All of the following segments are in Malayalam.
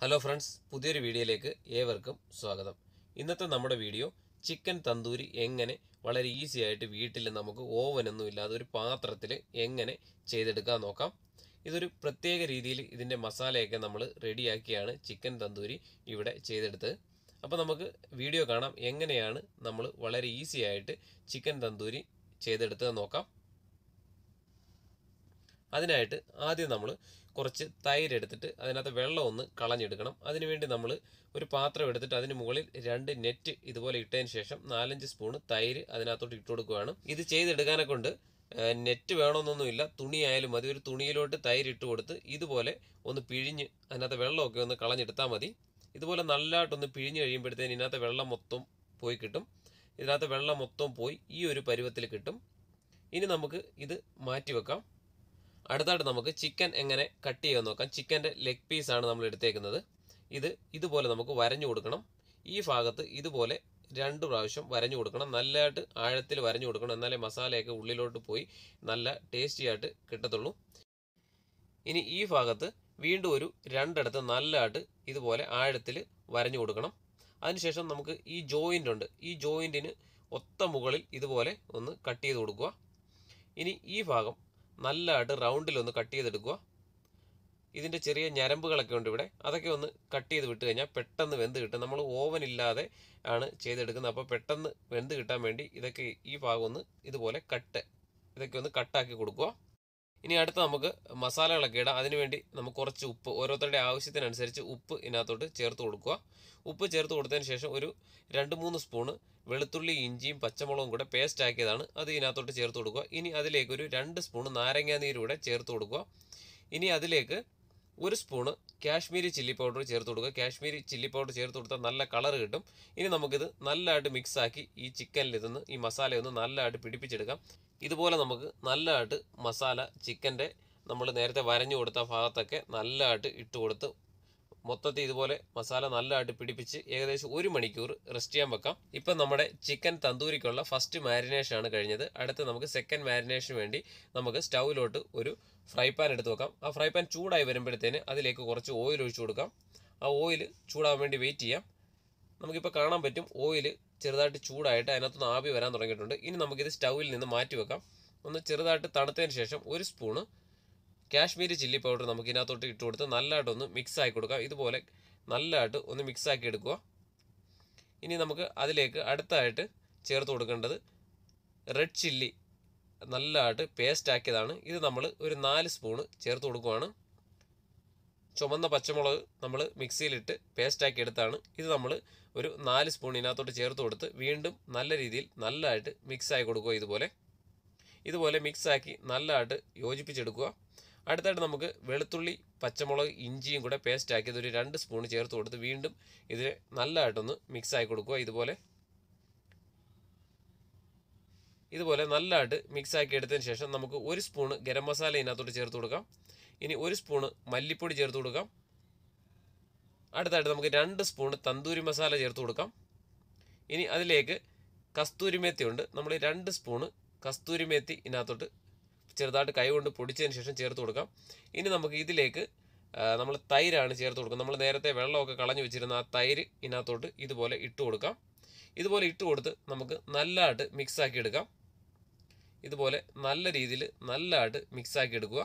ഹലോ ഫ്രണ്ട്സ്, പുതിയൊരു വീഡിയോയിലേക്ക് ഏവർക്കും സ്വാഗതം. ഇന്നത്തെ നമ്മുടെ വീഡിയോ ചിക്കൻ തന്തൂരി എങ്ങനെ വളരെ ഈസി ആയിട്ട് വീട്ടിൽ നമുക്ക് ഓവനൊന്നും ഇല്ലാതെ ഒരു പാത്രത്തിൽ എങ്ങനെ ചെയ്തെടുക്കാൻ നോക്കാം. ഇതൊരു പ്രത്യേക രീതിയിൽ ഇതിൻ്റെ മസാലയൊക്കെ നമ്മൾ റെഡിയാക്കിയാണ് ചിക്കൻ തന്തൂരി ഇവിടെ ചെയ്തെടുത്തത്. അപ്പോൾ നമുക്ക് വീഡിയോ കാണാം എങ്ങനെയാണ് നമ്മൾ വളരെ ഈസി ആയിട്ട് ചിക്കൻ തന്തൂരി ചെയ്തെടുത്തത് നോക്കാം. അതിനായിട്ട് ആദ്യം നമ്മൾ കുറച്ച് തൈര് എടുത്തിട്ട് അതിനകത്ത് വെള്ളം ഒന്ന് കളഞ്ഞെടുക്കണം. അതിനുവേണ്ടി നമ്മൾ ഒരു പാത്രം എടുത്തിട്ട് അതിന് മുകളിൽ 2 നെറ്റ് ഇതുപോലെ ഇട്ടതിന് ശേഷം 4-5 സ്പൂൺ തൈര് അതിനകത്തോട്ട് ഇട്ട് കൊടുക്കുകയാണ്. ഇത് ചെയ്തെടുക്കാനെ കൊണ്ട് നെറ്റ് വേണമെന്നൊന്നുമില്ല, തുണിയായാലും മതി. ഒരു തുണിയിലോട്ട് തൈര് ഇട്ട് കൊടുത്ത് ഇതുപോലെ ഒന്ന് പിഴിഞ്ഞ് അതിനകത്ത് വെള്ളമൊക്കെ ഒന്ന് കളഞ്ഞെടുത്താൽ മതി. ഇതുപോലെ നല്ലതായിട്ടൊന്ന് പിഴിഞ്ഞ് കഴിയുമ്പോഴത്തേന് ഇതിനകത്ത് വെള്ളം മൊത്തം പോയി കിട്ടും. ഇതിനകത്ത് വെള്ളം മൊത്തം പോയി ഈ ഒരു പരുവത്തിൽ കിട്ടും. ഇനി നമുക്ക് ഇത് മാറ്റി വെക്കാം. അടുത്തായിട്ട് നമുക്ക് ചിക്കൻ എങ്ങനെ കട്ട് ചെയ്യാൻ നോക്കാം. ചിക്കൻ്റെ ലെഗ് പീസാണ് നമ്മൾ എടുത്തേക്കുന്നത്. ഇതുപോലെ നമുക്ക് വരഞ്ഞു കൊടുക്കണം. ഈ ഭാഗത്ത് ഇതുപോലെ 2 പ്രാവശ്യം വരഞ്ഞു കൊടുക്കണം. നല്ലതായിട്ട് ആഴത്തിൽ വരഞ്ഞു കൊടുക്കണം, എന്നാലേ മസാലയൊക്കെ ഉള്ളിലോട്ട് പോയി നല്ല ടേസ്റ്റി ആയിട്ട് കിട്ടത്തുള്ളൂ. ഇനി ഈ ഭാഗത്ത് വീണ്ടും ഒരു 2 ഇടത്ത് നല്ലതായിട്ട് ഇതുപോലെ ആഴത്തിൽ വരഞ്ഞു കൊടുക്കണം. അതിനുശേഷം നമുക്ക് ഈ ജോയിൻ്റ് ഉണ്ട്, ഈ ജോയിൻറ്റിന് ഒത്ത മുകളിൽ ഇതുപോലെ ഒന്ന് കട്ട് ചെയ്ത് കൊടുക്കുക. ഇനി ഈ ഭാഗം നല്ലതായിട്ട് റൗണ്ടിലൊന്ന് കട്ട് ചെയ്തെടുക്കുക. ഇതിൻ്റെ ചെറിയ ഞരമ്പുകളൊക്കെ ഉണ്ട് ഇവിടെ, അതൊക്കെ ഒന്ന് കട്ട് ചെയ്ത് വിട്ട് കഴിഞ്ഞാൽ പെട്ടെന്ന് വെന്ത് കിട്ടും. നമ്മൾ ഓവൻ ഇല്ലാതെ ആണ് ചെയ്തെടുക്കുന്നത്. അപ്പോൾ പെട്ടെന്ന് വെന്ത് കിട്ടാൻ വേണ്ടി ഇതൊക്കെ ഈ ഭാഗം ഒന്ന് ഇതുപോലെ ഇതൊക്കെ ഒന്ന് കട്ടാക്കി കൊടുക്കുക. ഇനി അടുത്ത് നമുക്ക് മസാലകളൊക്കെ ഇടാം. അതിനുവേണ്ടി നമുക്ക് കുറച്ച് ഉപ്പ്, ഓരോരുത്തരുടെ ആവശ്യത്തിനനുസരിച്ച് ഉപ്പ് ഇതിനകത്തോട്ട് ചേർത്ത് കൊടുക്കുക. ഉപ്പ് ചേർത്ത് കൊടുത്തതിന് ശേഷം ഒരു 2-3 സ്പൂണ് വെളുത്തുള്ളി, ഇഞ്ചിയും പച്ചമുളകും കൂടെ പേസ്റ്റ് ആക്കിയതാണ്, അത് ഇതിനകത്തോട്ട് ചേർത്ത് കൊടുക്കുക. ഇനി അതിലേക്ക് ഒരു 2 സ്പൂണ് നാരങ്ങാനീരൂടെ ചേർത്ത് കൊടുക്കുക. ഇനി അതിലേക്ക് 1 സ്പൂണ് കാശ്മീരി ചില്ലി പൗഡർ ചേർത്ത് കൊടുക്കുക. കാശ്മീരി ചില്ലി പൗഡർ ചേർത്ത് കൊടുത്താൽ നല്ല കളർ കിട്ടും. ഇനി നമുക്കിത് നല്ലതായിട്ട് മിക്സാക്കി ഈ ചിക്കനിൽ ഈ മസാലയൊന്ന് നല്ലതായിട്ട് പിടിപ്പിച്ചെടുക്കാം. ഇതുപോലെ നമുക്ക് നല്ലതായിട്ട് മസാല ചിക്കൻ്റെ നമ്മൾ നേരത്തെ വരഞ്ഞു കൊടുത്ത ഭാഗത്തൊക്കെ നല്ലതായിട്ട് ഇട്ട് കൊടുത്ത് മൊത്തത്തിൽ ഇതുപോലെ മസാല നല്ലതായിട്ട് പിടിപ്പിച്ച് ഏകദേശം 1 മണിക്കൂർ റെസ്റ്റ് ചെയ്യാൻ വെക്കാം. ഇപ്പം നമ്മുടെ ചിക്കൻ തന്തൂരിക്കുള്ള ഫസ്റ്റ് മാരിനേഷനാണ് കഴിഞ്ഞത്. അടുത്ത് നമുക്ക് സെക്കൻഡ് മാരിനേഷന് വേണ്ടി നമുക്ക് സ്റ്റൗവിലോട്ട് ഒരു ഫ്രൈ പാൻ എടുത്ത് വെക്കാം. ആ ഫ്രൈ പാൻ ചൂടായി വരുമ്പോഴത്തേന് അതിലേക്ക് കുറച്ച് ഓയിൽ ഒഴിച്ചു കൊടുക്കാം. ആ ഓയിൽ ചൂടാകാൻ വേണ്ടി വെയിറ്റ് ചെയ്യാം. നമുക്കിപ്പോൾ കാണാൻ പറ്റും ഓയിൽ ചെറുതായിട്ട് ചൂടായിട്ട് അതിനകത്തുനിന്ന് ആവി വരാൻ തുടങ്ങിയിട്ടുണ്ട്. ഇനി നമുക്കിത് സ്റ്റൗവിൽ നിന്ന് മാറ്റി വെക്കാം. ഒന്ന് ചെറുതായിട്ട് തണുത്തതിന് ശേഷം 1 സ്പൂണ് കാശ്മീരി ചില്ലി പൗഡർ നമുക്ക് ഇതിനകത്തോട്ട് ഇട്ട് കൊടുത്ത് നല്ലതായിട്ടൊന്ന് മിക്സ് ആക്കി കൊടുക്കാം. ഇതുപോലെ നല്ലതായിട്ട് ഒന്ന് മിക്സ് ആക്കി എടുക്കുക. ഇനി നമുക്ക് അതിലേക്ക് അടുത്തായിട്ട് ചേർത്ത് കൊടുക്കേണ്ടത് റെഡ് ചില്ലി നല്ലതായിട്ട് പേസ്റ്റ് ആക്കിയതാണ്. ഇത് നമ്മൾ ഒരു 4 സ്പൂണ് ചേർത്ത് കൊടുക്കുകയാണ്. ചുമന്ന പച്ചമുളക് നമ്മൾ മിക്സിയിലിട്ട് പേസ്റ്റാക്കി എടുത്താണ്. ഇത് നമ്മൾ ഒരു 4 സ്പൂൺ ഇതിനകത്തോട്ട് ചേർത്ത് കൊടുത്ത് വീണ്ടും നല്ല രീതിയിൽ നല്ലതായിട്ട് മിക്സാക്കി കൊടുക്കുക. ഇതുപോലെ മിക്സാക്കി നല്ലതായിട്ട് യോജിപ്പിച്ചെടുക്കുക. അടുത്തായിട്ട് നമുക്ക് വെളുത്തുള്ളി, പച്ചമുളക്, ഇഞ്ചിയും കൂടെ പേസ്റ്റ് ആക്കിയത് ഒരു 2 സ്പൂൺ ചേർത്ത് കൊടുത്ത് വീണ്ടും ഇതിനെ നല്ലതായിട്ടൊന്ന് മിക്സാക്കി കൊടുക്കുക. ഇതുപോലെ നല്ലതായിട്ട് മിക്സാക്കി എടുത്തതിന് ശേഷം നമുക്ക് 1 സ്പൂൺ ഗരം മസാല ഇതിനകത്തോട്ട് ചേർത്ത് കൊടുക്കാം. ഇനി 1 സ്പൂണ് മല്ലിപ്പൊടി ചേർത്ത് കൊടുക്കാം. അടുത്തായിട്ട് നമുക്ക് 2 സ്പൂൺ തന്തൂരി മസാല ചേർത്ത് കൊടുക്കാം. ഇനി അതിലേക്ക് കസ്തൂരി മേത്തി ഉണ്ട്, നമ്മൾ 2 സ്പൂണ് കസ്തൂരി മേത്തി ഇതിനകത്തോട്ട് ചെറുതായിട്ട് കൈ കൊണ്ട് പൊടിച്ചതിന് ശേഷം ചേർത്ത് കൊടുക്കാം. ഇനി നമുക്ക് ഇതിലേക്ക് നമ്മൾ തൈരാണ് ചേർത്ത് കൊടുക്കുന്നത്. നമ്മൾ നേരത്തെ വെള്ളമൊക്കെ കളഞ്ഞു വെച്ചിരുന്ന ആ തൈര് ഇതിനകത്തോട്ട് ഇതുപോലെ ഇട്ട് കൊടുക്കാം. ഇതുപോലെ ഇട്ട് കൊടുത്ത് നമുക്ക് നല്ലതായിട്ട് മിക്സാക്കി എടുക്കാം. ഇതുപോലെ നല്ല രീതിയിൽ നല്ലതായിട്ട് മിക്സാക്കി എടുക്കുക.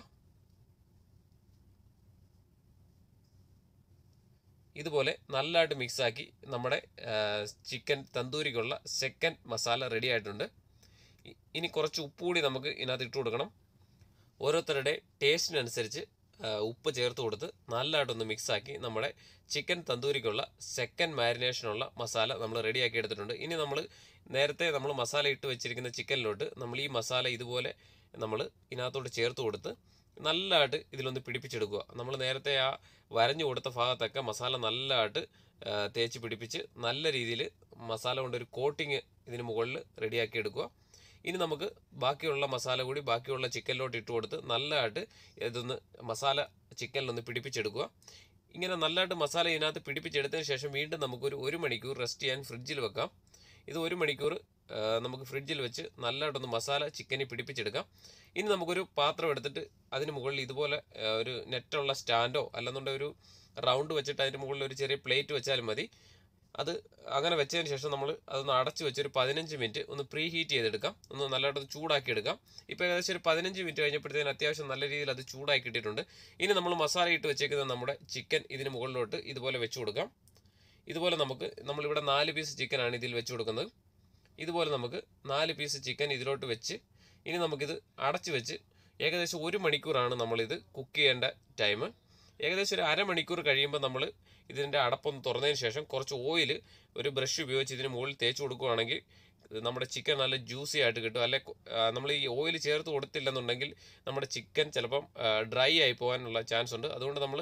ഇതുപോലെ നല്ലതായിട്ട് മിക്സാക്കി നമ്മുടെ ചിക്കൻ തന്തൂരിക്കുള്ള സെക്കൻഡ് മസാല റെഡി ആയിട്ടുണ്ട്. ഇനി കുറച്ച് ഉപ്പ് കൂടി നമുക്ക് ഇതിനകത്ത് ഇട്ട് കൊടുക്കണം. ഓരോരുത്തരുടെ ടേസ്റ്റിനനുസരിച്ച് ഉപ്പ് ചേർത്ത് കൊടുത്ത് നല്ലതായിട്ടൊന്ന് മിക്സാക്കി നമ്മുടെ ചിക്കൻ തന്തൂരിക്കുള്ള സെക്കൻഡ് മാരിനേഷനുള്ള മസാല നമ്മൾ റെഡിയാക്കി എടുത്തിട്ടുണ്ട്. ഇനി നേരത്തെ നമ്മൾ മസാല ഇട്ട് വെച്ചിരിക്കുന്ന ചിക്കനിലോട്ട് നമ്മൾ ഈ മസാല ഇതുപോലെ നമ്മൾ ഇതിനകത്തോട്ട് ചേർത്ത് കൊടുത്ത് നല്ലതായിട്ട് ഇതിലൊന്ന് പിടിപ്പിച്ചെടുക്കുക. നമ്മൾ നേരത്തെ ആ വരഞ്ഞു കൊടുത്ത ഭാഗത്തൊക്കെ മസാല നല്ലതായിട്ട് തേച്ച് പിടിപ്പിച്ച് നല്ല രീതിയിൽ മസാല കൊണ്ടൊരു കോട്ടിങ് ഇതിന് മുകളിൽ റെഡിയാക്കി എടുക്കുക. ഇനി നമുക്ക് ബാക്കിയുള്ള മസാല കൂടി ബാക്കിയുള്ള ചിക്കനിലോട്ട് ഇട്ട് കൊടുത്ത് നല്ലതായിട്ട് ഇതൊന്ന് മസാല ചിക്കനിലൊന്ന് പിടിപ്പിച്ചെടുക്കുക. ഇങ്ങനെ നല്ലതായിട്ട് മസാല ഇതിനകത്ത് പിടിപ്പിച്ചെടുത്തതിന് ശേഷം വീണ്ടും നമുക്കൊരു 1 മണിക്കൂർ റെസ്റ്റ് ചെയ്യാൻ ഫ്രിഡ്ജിൽ വെക്കാം. ഇത് 1 മണിക്കൂർ നമുക്ക് ഫ്രിഡ്ജിൽ വെച്ച് നല്ലതായിട്ടൊന്ന് മസാല ചിക്കനിൽ പിടിപ്പിച്ചെടുക്കാം. ഇനി നമുക്കൊരു പാത്രം എടുത്തിട്ട് അതിന് മുകളിൽ ഇതുപോലെ ഒരു നെറ്റുള്ള സ്റ്റാൻഡോ അല്ലെന്നുണ്ടെങ്കിൽ ഒരു റൗണ്ട് വെച്ചിട്ട് അതിൻ്റെ മുകളിൽ ഒരു ചെറിയ പ്ലേറ്റ് വെച്ചാലും മതി. അത് അങ്ങനെ വെച്ചതിന് ശേഷം നമ്മൾ അതൊന്ന് അടച്ച് വെച്ചൊരു 15 മിനിറ്റ് ഒന്ന് പ്രീ ഹീറ്റ് ചെയ്തെടുക്കാം, ഒന്ന് നല്ലതായിട്ട് ചൂടാക്കി എടുക്കാം. ഇപ്പോൾ ഏകദേശം ഒരു 15 മിനിറ്റ് കഴിഞ്ഞപ്പോഴത്തേന് അത്യാവശ്യം നല്ല രീതിയിൽ അത് ചൂടാക്കി കിട്ടിയിട്ടുണ്ട്. ഇനി നമ്മൾ മസാല ഇട്ട് വെച്ചേക്കുന്ന നമ്മുടെ ചിക്കൻ ഇതിന് മുകളിലോട്ട് ഇതുപോലെ വെച്ച് കൊടുക്കാം. ഇതുപോലെ നമ്മളിവിടെ 4 പീസ് ചിക്കനാണ് ഇതിൽ വെച്ച് കൊടുക്കുന്നത്. ഇതുപോലെ നമുക്ക് 4 പീസ് ചിക്കൻ ഇതിലോട്ട് വെച്ച് ഇനി നമുക്കിത് അടച്ച് വെച്ച് ഏകദേശം 1 മണിക്കൂറാണ് നമ്മളിത് കുക്ക് ചെയ്യേണ്ട ടൈം. ഏകദേശം ഒരു അരമണിക്കൂർ കഴിയുമ്പോൾ നമ്മൾ ഇതിൻ്റെ അടപ്പൊന്ന് തുറന്നതിന് ശേഷം കുറച്ച് ഓയിൽ ഒരു ബ്രഷ് ഉപയോഗിച്ച് ഇതിന് മുകളിൽ തേച്ച് കൊടുക്കുകയാണെങ്കിൽ നമ്മുടെ ചിക്കൻ നല്ല ജ്യൂസി ആയിട്ട് കിട്ടും. അല്ലെ നമ്മൾ ഈ ഓയിൽ ചേർത്ത് കൊടുത്തില്ലെന്നുണ്ടെങ്കിൽ നമ്മുടെ ചിക്കൻ ചിലപ്പം ഡ്രൈ ആയി പോകാനുള്ള ചാൻസ് ഉണ്ട്. അതുകൊണ്ട് നമ്മൾ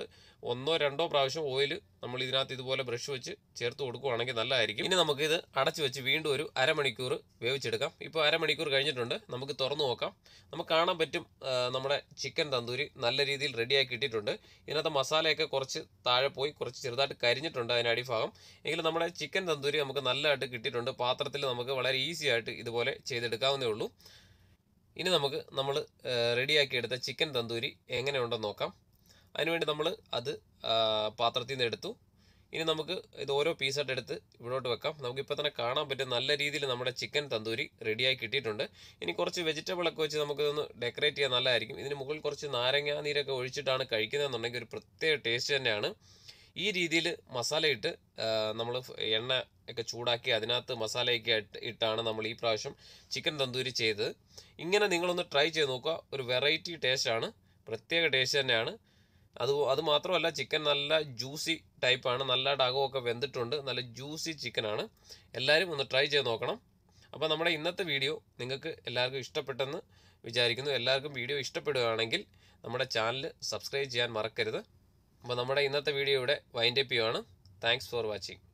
1-2 പ്രാവശ്യം ഓയിൽ നമ്മൾ ഇതിനകത്ത് ഇതുപോലെ ബ്രഷ് വെച്ച് ചേർത്ത് കൊടുക്കുകയാണെങ്കിൽ നല്ലതായിരിക്കും. ഇനി നമുക്കിത് അടച്ചു വെച്ച് വീണ്ടും ഒരു അരമണിക്കൂർ വേവിച്ചെടുക്കാം. ഇപ്പോൾ അരമണിക്കൂർ കഴിഞ്ഞിട്ടുണ്ട്, നമുക്ക് തുറന്നു നോക്കാം. നമുക്ക് കാണാൻ പറ്റും നമ്മുടെ ചിക്കൻ തന്തൂരി നല്ല രീതിയിൽ റെഡിയാക്കി കിട്ടിയിട്ടുണ്ട്. ഇതിനകത്ത് മസാലയൊക്കെ കുറച്ച് താഴെ പോയി കുറച്ച് ചെറുതായിട്ട് കരിഞ്ഞിട്ടുണ്ട് അതിന് അടിഭാഗം. എങ്കിലും നമ്മുടെ ചിക്കൻ തന്തൂരി നമുക്ക് നല്ലതായിട്ട് കിട്ടിയിട്ടുണ്ട്. പാത്രത്തിൽ നമുക്ക് വളരെ ഈസി ആയിട്ട് ഇതുപോലെ ചെയ്തെടുക്കാവുന്നേ ഉള്ളൂ. ഇനി നമ്മൾ റെഡിയാക്കി എടുത്ത ചിക്കൻ തന്തൂരി എങ്ങനെയുണ്ടെന്ന് നോക്കാം. അതിനുവേണ്ടി നമ്മൾ അത് പാത്രത്തിൽ നിന്ന് എടുത്തു. ഇനി നമുക്ക് ഇത് ഓരോ പീസായിട്ട് എടുത്ത് ഇവിടോട്ട് വെക്കാം. നമുക്കിപ്പോൾ തന്നെ കാണാൻ പറ്റും നല്ല രീതിയിൽ നമ്മുടെ ചിക്കൻ തന്തൂരി റെഡിയായി കിട്ടിയിട്ടുണ്ട്. ഇനി കുറച്ച് വെജിറ്റബിളൊക്കെ വെച്ച് നമുക്കിതൊന്ന് ഡെക്കറേറ്റ് ചെയ്യാൻ നല്ലതായിരിക്കും. ഇതിന് മുകളിൽ കുറച്ച് നാരങ്ങാ നീരൊക്കെ ഒഴിച്ചിട്ടാണ് കഴിക്കുന്നതെന്നുണ്ടെങ്കിൽ ഒരു പ്രത്യേക ടേസ്റ്റ് തന്നെയാണ്. ഈ രീതിയിൽ മസാലയിട്ട് നമ്മൾ എണ്ണ ഒക്കെ ചൂടാക്കി അതിനകത്ത് മസാലയൊക്കെ ഇട്ടാണ് നമ്മൾ ഈ പ്രാവശ്യം ചിക്കൻ തന്തൂരി ചെയ്തത്. ഇങ്ങനെ നിങ്ങളൊന്ന് ട്രൈ ചെയ്ത് നോക്കുക. ഒരു വെറൈറ്റി ടേസ്റ്റാണ്, പ്രത്യേക ടേസ്റ്റ് തന്നെയാണ്. അത് മാത്രമല്ല ചിക്കൻ നല്ല ജ്യൂസി ടൈപ്പാണ്, നല്ലതായിട്ട് അകമൊക്കെ വെന്തിട്ടുണ്ട്, നല്ല ജ്യൂസി ചിക്കനാണ്. എല്ലാവരും ഒന്ന് ട്രൈ ചെയ്ത് നോക്കണം. അപ്പോൾ നമ്മുടെ ഇന്നത്തെ വീഡിയോ നിങ്ങൾക്ക് എല്ലാവർക്കും ഇഷ്ടപ്പെട്ടെന്ന് വിചാരിക്കുന്നു. എല്ലാവർക്കും വീഡിയോ ഇഷ്ടപ്പെടുകയാണെങ്കിൽ നമ്മുടെ ചാനൽ സബ്സ്ക്രൈബ് ചെയ്യാൻ മറക്കരുത്. അപ്പോൾ നമ്മുടെ ഇന്നത്തെ വീഡിയോ ഇവിടെ വൈൻഡ് അപ്പ് ചെയ്യുകയാണ്. Thanks for watching.